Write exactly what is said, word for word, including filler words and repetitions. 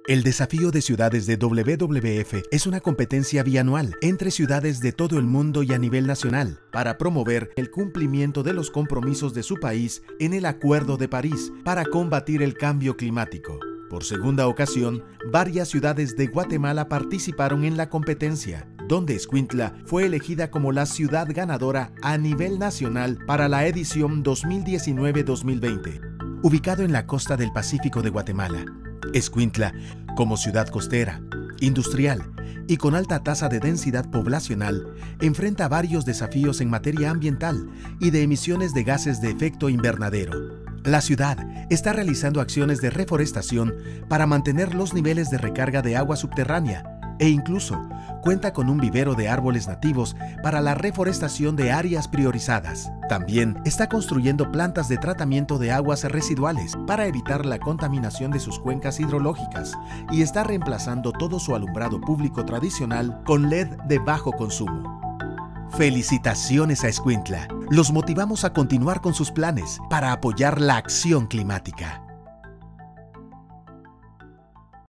El Desafío de Ciudades de W W F es una competencia bianual entre ciudades de todo el mundo y a nivel nacional para promover el cumplimiento de los compromisos de su país en el Acuerdo de París para combatir el cambio climático. Por segunda ocasión, varias ciudades de Guatemala participaron en la competencia, donde Escuintla fue elegida como la ciudad ganadora a nivel nacional para la edición dos mil diecinueve dos mil veinte. Ubicado en la costa del Pacífico de Guatemala, Escuintla, como ciudad costera, industrial y con alta tasa de densidad poblacional, enfrenta varios desafíos en materia ambiental y de emisiones de gases de efecto invernadero. La ciudad está realizando acciones de reforestación para mantener los niveles de recarga de agua subterránea e incluso cuenta con un vivero de árboles nativos para la reforestación de áreas priorizadas. También está construyendo plantas de tratamiento de aguas residuales para evitar la contaminación de sus cuencas hidrológicas y está reemplazando todo su alumbrado público tradicional con L E D de bajo consumo. Felicitaciones a Escuintla. Los motivamos a continuar con sus planes para apoyar la acción climática.